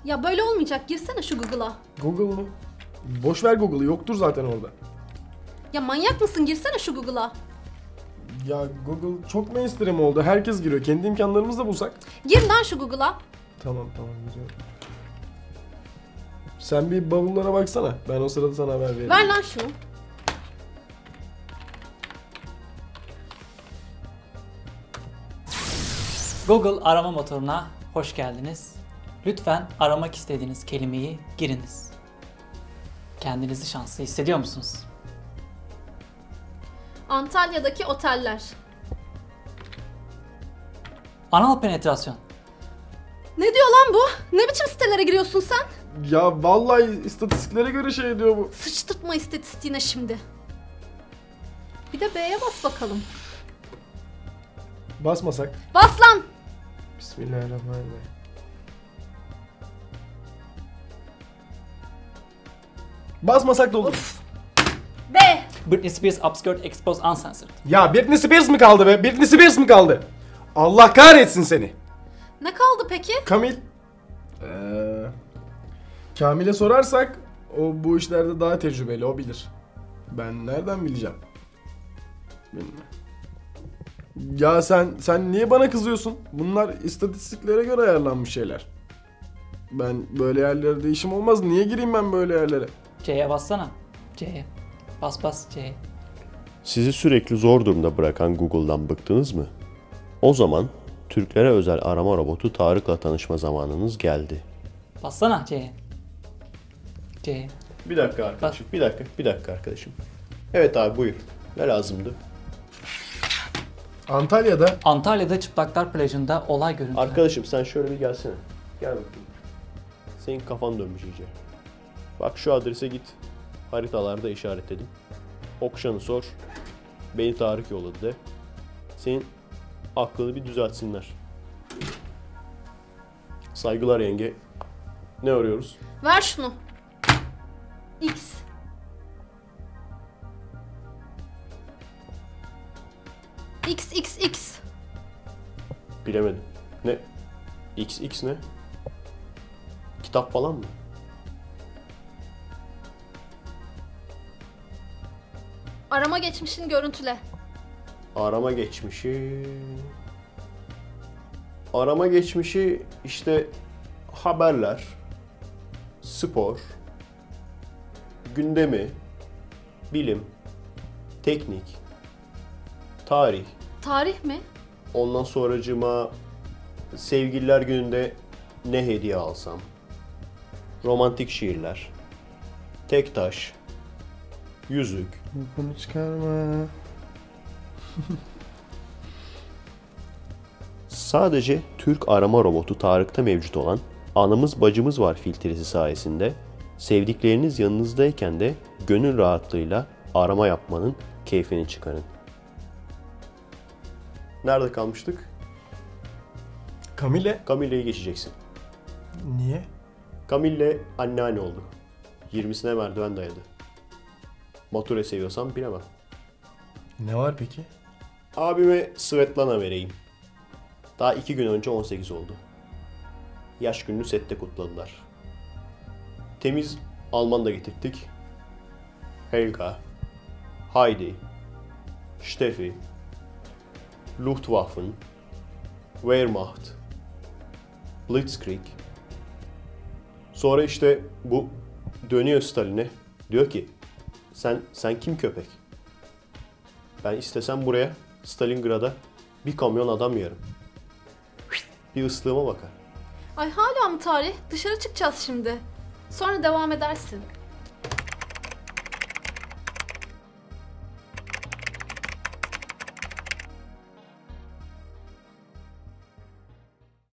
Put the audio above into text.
Ya böyle olmayacak. Girsene şu Google'a. Google mu? Boş ver Google'ı, yoktur zaten orada. Ya manyak mısın? Girsene şu Google'a. Ya Google çok mainstream oldu. Herkes giriyor. Kendi imkanlarımızla bulsak. Gir lan şu Google'a. Tamam giriyorum. Sen bir bavullara baksana. Ben o sırada sana haber veririm. Ver lan şunu. Google arama motoruna hoş geldiniz. Lütfen aramak istediğiniz kelimeyi giriniz. Kendinizi şanslı hissediyor musunuz? Antalya'daki oteller. Anal penetrasyon. Ne diyor lan bu? Ne biçim sitelere giriyorsun sen? Ya vallahi istatistiklere göre şey diyor bu. Sıçtırtma istatistiğine şimdi. Bir de B'ye bas bakalım. Basmasak. Bas lan! Bismillahirrahmanirrahim. Basmasak da olur. B! Britney Spears Upskirt Exposed Uncensored. Ya Britney Spears mi kaldı be? Britney Spears mi kaldı? Allah kahretsin seni. Ne kaldı peki? Kamil. Kamil'e sorarsak o bu işlerde daha tecrübeli, o bilir. Ben nereden bileceğim? Bilmiyorum. Ya sen niye bana kızıyorsun? Bunlar istatistiklere göre ayarlanmış şeyler. Ben böyle yerlerde işim olmaz. Niye gireyim ben böyle yerlere? C'ye bassana. C'ye. Bas C'ye. Sizi sürekli zor durumda bırakan Google'dan bıktınız mı? O zaman Türklere özel arama robotu Tarık'la tanışma zamanınız geldi. Bassana C'ye. C'ye. Bir dakika arkadaşım, bir dakika arkadaşım. Evet abi buyur. Ne lazımdı? Antalya'da çıplaklar plajında olay görüntüleri. Arkadaşım sen şöyle bir gelsene. Gel bakayım. Senin kafan dönmüş iyice. Bak şu adrese git. Haritalarda işaretledim. Okşan'ı sor. Beni Tarık yolladı de. Senin aklını bir düzeltsinler. Saygılar yenge. Ne arıyoruz? Ver şunu. X. XXX. Bilemedim. Ne? XX ne? Kitap falan mı? Arama geçmişini görüntüle. Arama geçmişi... Arama geçmişi işte haberler, spor, gündemi, bilim, teknik, tarih. Tarih mi? Ondan sonracığıma sevgililer gününde ne hediye alsam, romantik şiirler, tek taş, yüzük. Bunu çıkarma. Sadece Türk arama robotu Tarık'ta mevcut olan anamız bacımız var filtresi sayesinde sevdikleriniz yanınızdayken de gönül rahatlığıyla arama yapmanın keyfini çıkarın. Nerede kalmıştık? Kamil'e? Camille'yi geçeceksin. Niye? Camille anneanne oldu. 20'sine merdiven dayadı. Mature seviyorsam bilemem. Ne var peki? Abime Svetlana vereyim. Daha 2 gün önce 18 oldu. Yaş gününü sette kutladılar. Temiz Alman da getirttik. Helga, Heidi, Steffi, Luftwaffen, Wehrmacht, Blitzkrieg. Sonra işte bu dönüyor Stalin'e. Diyor ki sen kim köpek? Ben istesem buraya Stalingrad'a bir kamyon adam yerim. Bir ıslığıma bakar. Ay hala mı tarih? Dışarı çıkacağız şimdi. Sonra devam edersin.